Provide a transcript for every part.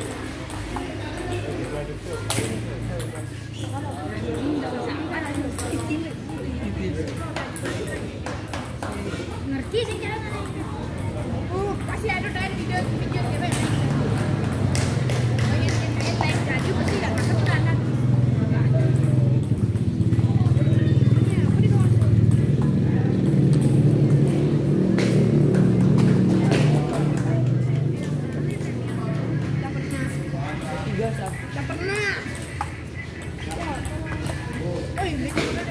Ngerti sih kira kasih ada dari video coba. Pengen lain jadi pasti enggak masuk kanan. Enggak pernah. Oh, ini.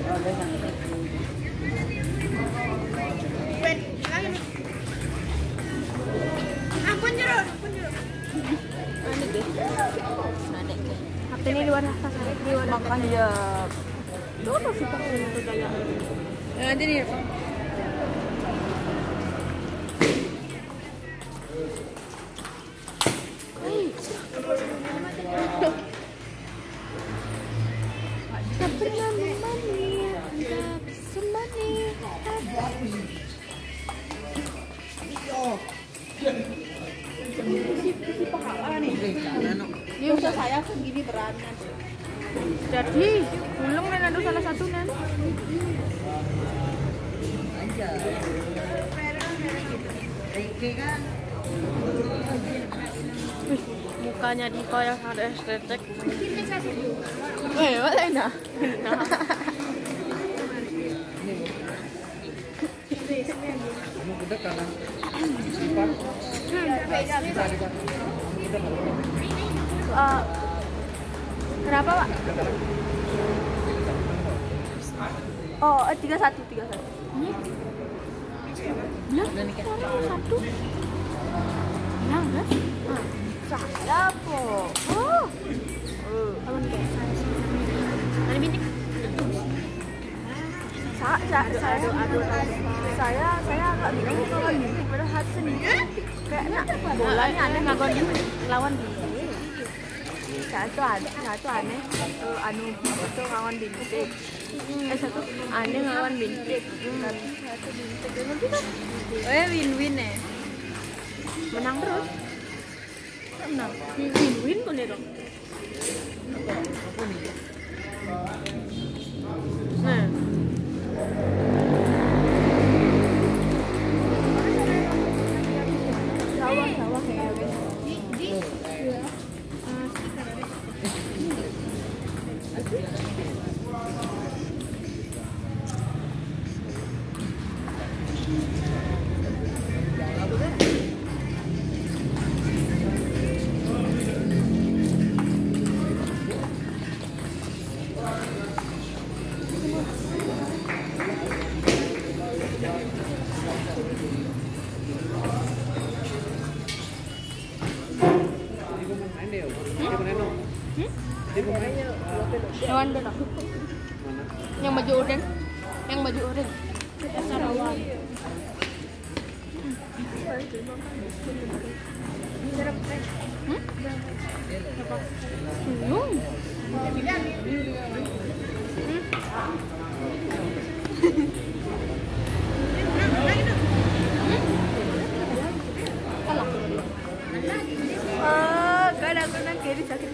Ampun jeruk. Aneh deh. Aneh deh. HP ini luar atas, di luar Makan ya. Dono sih pakai itu daya. Nanti nih. Si pahala nih. Dia udah saya segini beratnya. Jadi, ulung nih ada salah satu nih. Aja. Riki kan. Mukanya Diko yang ada estetik. Mana ini? Kamu udah kanan. Sifat. Berapa, Pak? Oh, 31. Bilang, satu. Bilang, kan? Saya po. Oh. Awan kayak ada bintik. Saya agak bingung kawan bintik padahal sendiri kayaknya Bolanya aneh ngelawan bintik. satu aneh anu itu kawan bintik satu aneh ngelawan bintik satu bintik nanti kan Win-win ya. menang terus Menang. Win-win boleh dong. Nah. sawah ya Lawan dong. Yang baju oranye. Sarawan. Kadang-kadang kiri sakit.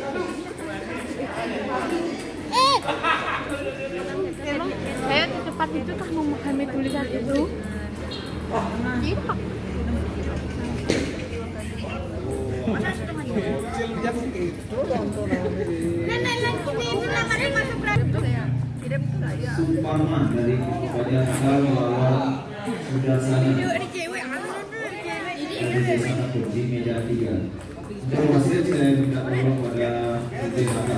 Emang saya secepat itu kah memahami tulisan itu? Tidak. Suparman dari Badan Akal melawan Sudarsana di meja 3. Untuk wasit saya minta tolong pada Putih Mata.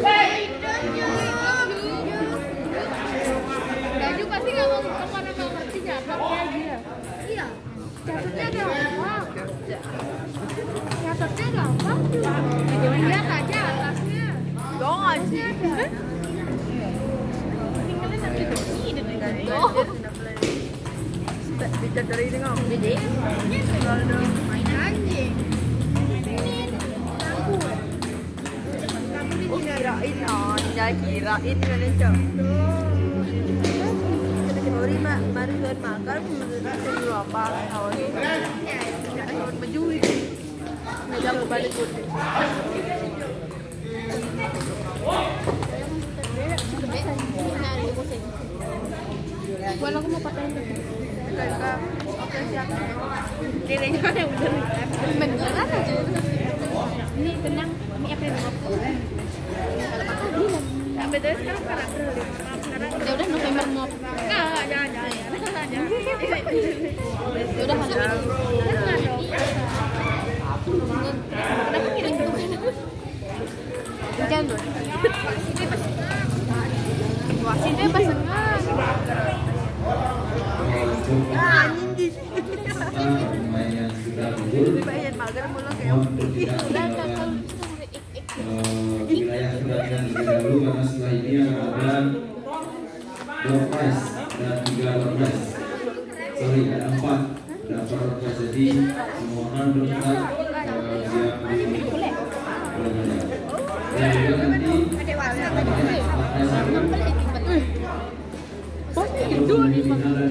Baju pasti nggak mau kemana-mana ngerti catatnya dia. Iya. Catatnya gampang. Catatnya gampang tuh. Lihat aja atasnya. Dong aja. Tinggalin nanti bersih deh. Bicara dari ini nggak? Jadi, main anjing. Kirain kalian cok. Sorry mak, mari buat makan. Dulu apa? Awalnya. Baju ngajak balik putih. Bueno, aku mau patahin dulu. Oke, siap. Dedenya mana udah beneran aja. Ini tenang, ini apa yang aku? Ya, betul sekarang karakter ya udah November mau. Enggak, jangan. Ya udah kenapa kirim gitu kan? Jangan dulu. Wah, sini pas enggak. Anjing di sini. Yang sudah gugur, Bayar mager mulu kayak. untuk tidak meninggalkan wilayah pertandingan terlebih dahulu, karena setelah ini akan ada door prize dan 3 door prize. Sorry, ada 4 door prize, jadi mohon dokter yang di dan juga nanti Bosnya itu di mana?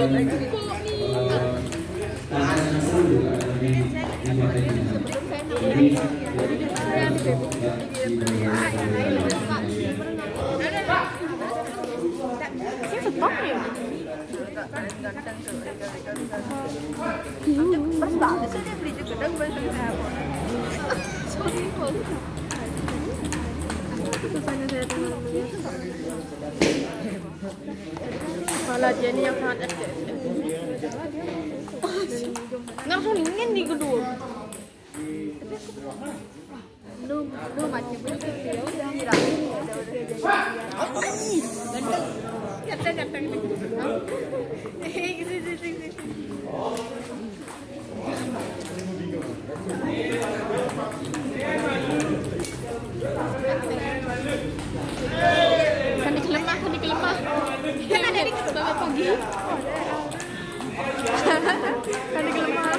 Pas banget sih dia beli juga dan beli apa? Susahnya saya teman melihat. Kepala dia ini yang sangat SDSM. Langsung ingin di gedung. Lu macam itu ya udah ngirain udah. Ganteng. Sini. Kan dikelemah. Kan ada di bapak pagi. Kan dikelemah.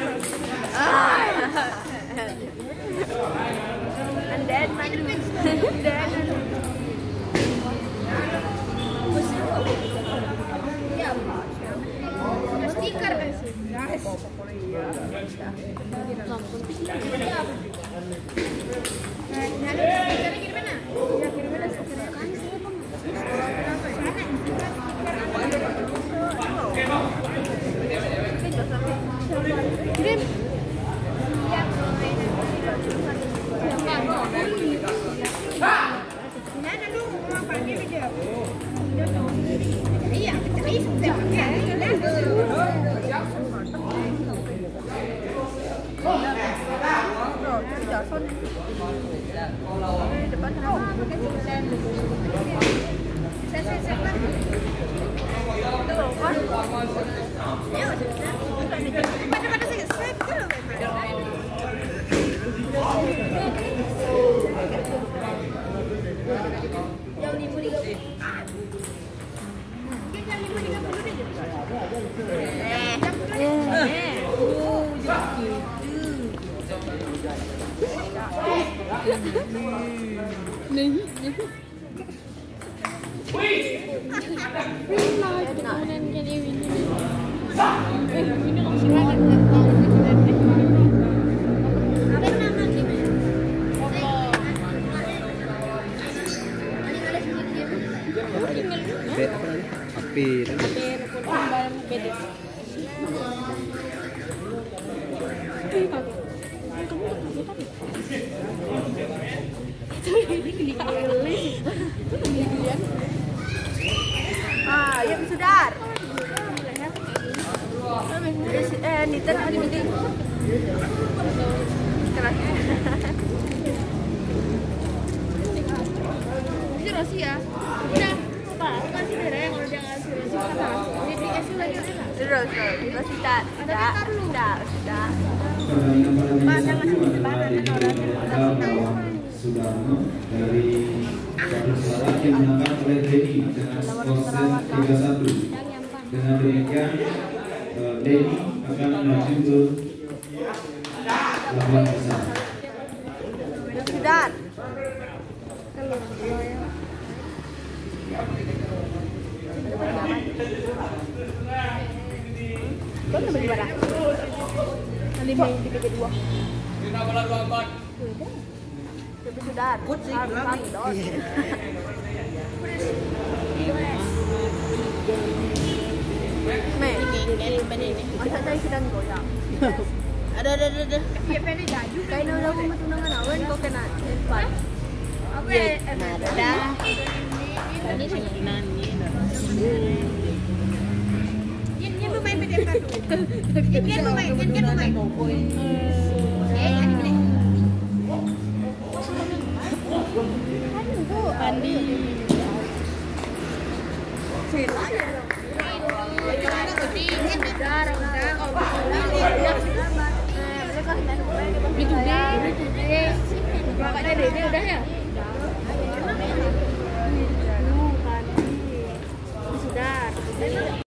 And then stiker Kirim. ya Sudar. Niten ada di keras. Ini Rosi ya. Udah, Pak. Kasih deh yang udah ngasih Rosi kata. Ini dikasih lagi udah enggak? Terus sudah. Sudarno dari Bandung Selatan dimenangkan oleh Denny dengan skor set 3-1. Dengan demikian Denny akan maju ke babak besar. Sudar. Kau beli berapa? Nanti di PP2. Tapi sudah. Harus dos. Masa tayo silang goyang? Ada. Iya, pwede jaju. Kaya na lang mo matunangan awan ko kena empat. Okay, ada. Ini sebulan ini. Yan bumay pwede ka to. Yan bumay. Andi. Udah ya? Sudah.